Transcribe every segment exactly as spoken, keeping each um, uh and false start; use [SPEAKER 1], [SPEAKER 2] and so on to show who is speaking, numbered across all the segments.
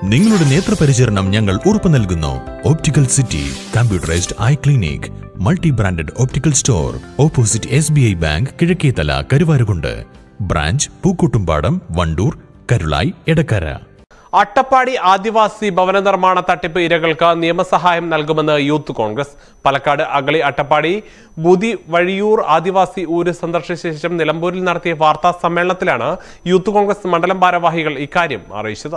[SPEAKER 1] നിങ്ങളുടെ നേത്രപരിചരണം ഞങ്ങൾ ഉറപ്പു നൽകുന്നു. Optical city, computerised eye clinic, multi branded optical store, opposite S B I bank, Kizhakkethala, Karuvarakundu. Branch Pookkottumpadam, Vandoor, Karulai, Edakkara.
[SPEAKER 2] Attappadi ആദിവാസി ഭവന നിർമ്മാണ തട്ടിപ്പ് ഇരകൾക്ക് നിയമസഹായം നൽകുമെന്ന് യൂത്ത് കോൺഗ്രസ്. പാലക്കാട് അഗളി അട്ടപ്പാടി ബുധി വഴിയൂർ ആദിവാസി ഊര് സന്ദർശിച്ച ശേഷം നിലമ്പൂരിൽ നടത്തിയ വാർത്താ സമ്മേളനത്തിലാണ് യൂത്ത് കോൺഗ്രസ് മണ്ഡലം ഭാരവാഹികൾ ഇക്കാര്യം അറിയിച്ചത്.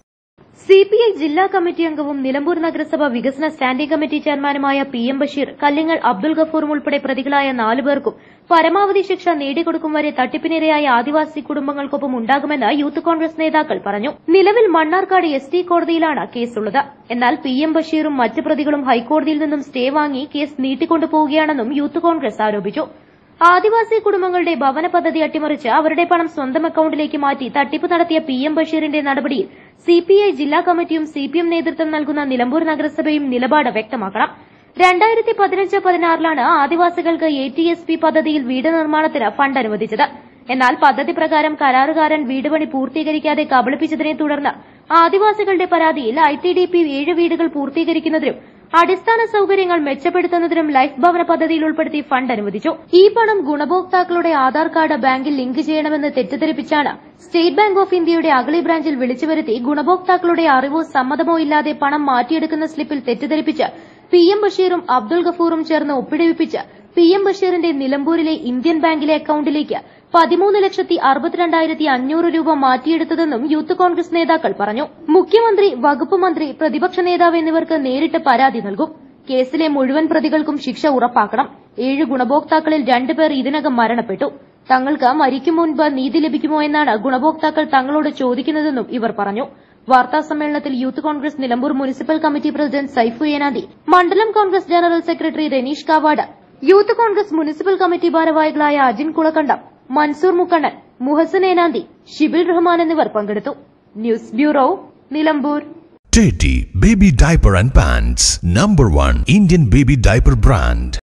[SPEAKER 3] സി പി ഐ ജില്ലാ കമ്മിറ്റി അംഗവും നിലമ്പൂർ നഗരസഭ വികസന സ്റ്റാൻഡിംഗ് കമ്മിറ്റി ചെയർമാനുമായ പി എം ബഷീർ, കല്ലിങ്ങൽ അബ്ദുൽ ഗഫൂറും ഉൾപ്പെടെ പ്രതികളായ നാലുപേർക്കും പരമാവധി ശിക്ഷ നേടിക്കൊടുക്കും വരെ തട്ടിപ്പിനിരയായ ആദിവാസി കുടുംബങ്ങൾക്കൊപ്പം ഉണ്ടാകുമെന്ന് യൂത്ത് കോൺഗ്രസ് നേതാക്കൾ പറഞ്ഞു. നിലവിൽ മണ്ണാർക്കാട് എസ് ടി കോടതിയിലാണ് കേസുള്ളത്. എന്നാൽ പി എം ബഷീറും മറ്റ് പ്രതികളും ഹൈക്കോടതിയിൽ നിന്നും സ്റ്റേ വാങ്ങി കേസ് നീട്ടിക്കൊണ്ടുപോവുകയാണെന്നും യൂത്ത് കോൺഗ്രസ് ആരോപിച്ചു. ആദിവാസി കുടുംബങ്ങളുടെ ഭവന പദ്ധതി അട്ടിമറിച്ച് അവരുടെ പണം സ്വന്തം അക്കൌണ്ടിലേക്ക് മാറ്റി തട്ടിപ്പ് നടത്തിയ പി എം ബഷീറിന്റെ നടപടിയിൽ സി പി ഐ ജില്ലാ കമ്മിറ്റിയും സി പി എം നേതൃത്വം നൽകുന്ന നിലമ്പൂർ നഗരസഭയും നിലപാട് വ്യക്തമാക്കണം. രണ്ടായിരത്തി പതിനഞ്ച് പതിനാറിലാണ് ആദിവാസികൾക്ക് എ ടി എസ് പി പദ്ധതിയിൽ വീട് നിർമ്മാണത്തിന് ഫണ്ട് അനുവദിച്ചത്. എന്നാൽ പദ്ധതി പ്രകാരം കരാറുകാരൻ വീട് പണി പൂർത്തീകരിക്കാതെ കബളിപ്പിച്ചതിനെ തുടർന്ന് ആദിവാസികളുടെ പരാതിയിൽ ഐ ടി ഡി പി ഏഴ് വീടുകൾ പൂർത്തീകരിക്കുന്നതിനും അടിസ്ഥാന സൌകര്യങ്ങൾ മെച്ചപ്പെടുത്തുന്നതിനും ലൈഫ് ഭവന പദ്ധതിയിൽ ഉൾപ്പെടുത്തി ഫണ്ട് അനുവദിച്ചു. ഈ പണം ഗുണഭോക്താക്കളുടെ ആധാർ കാർഡ് ബാങ്കിൽ ലിങ്ക് ചെയ്യണമെന്ന് തെറ്റിദ്ധരിപ്പിച്ചാണ് സ്റ്റേറ്റ് ബാങ്ക് ഓഫ് ഇന്ത്യയുടെ അഗളി ബ്രാഞ്ചിൽ വിളിച്ചുവരുത്തി ഗുണഭോക്താക്കളുടെ അറിവോ സമ്മതമോ ഇല്ലാതെ പണം മാറ്റിയെടുക്കുന്ന സ്ലിപ്പിൽ തെറ്റിദ്ധരിപ്പിച്ച് പി എം ബഷീറും അബ്ദുൽ ഗഫൂറും ചേർന്ന് ഒപ്പിടിവിപ്പിച്ച് പി എം ബഷീറിന്റെ നിലമ്പൂരിലെ ഇന്ത്യൻ ബാങ്കിലെ അക്കൌണ്ടിലേക്ക് പതിമൂന്ന് ലക്ഷത്തി അറുപത്തിരണ്ടായിരത്തി അഞ്ഞൂറ് രൂപ മാറ്റിയെടുത്തതെന്നും യൂത്ത് കോൺഗ്രസ് നേതാക്കൾ പറഞ്ഞു. മുഖ്യമന്ത്രി, വകുപ്പ് മന്ത്രി, പ്രതിപക്ഷ നേതാവ് എന്നിവർക്ക് നേരിട്ട് പരാതി നൽകും. കേസിലെ മുഴുവൻ പ്രതികൾക്കും ശിക്ഷ ഉറപ്പാക്കണം. ഏഴ് ഗുണഭോക്താക്കളിൽ രണ്ടുപേർ ഇതിനകം മരണപ്പെട്ടു. തങ്ങൾക്ക് മരിക്കും മുൻപ് നീതി ലഭിക്കുമോ എന്നാണ് ഗുണഭോക്താക്കൾ തങ്ങളോട് ചോദിക്കുന്നതെന്നും ഇവർ പറഞ്ഞു. വാർത്താ സമ്മേളനത്തിൽ youth Congress Nilambur municipal committee president Saifu Enanthi, മണ്ഡലം Congress general secretary Renish Kavad, youth Congress municipal committee ഭാരവാഹികളായ അജിൻ കുളക്കണ്ടം, മൻസൂർ മുക്കണ്ണൻ, മുഹസൻ ഏനാന്തി, ഷിബിൽ റഹ്മാൻ എന്നിവർ പങ്കെടുത്തു. News bureau, Nilambur.
[SPEAKER 1] Teddy Baby Diaper and Pants, number one Indian baby diaper brand.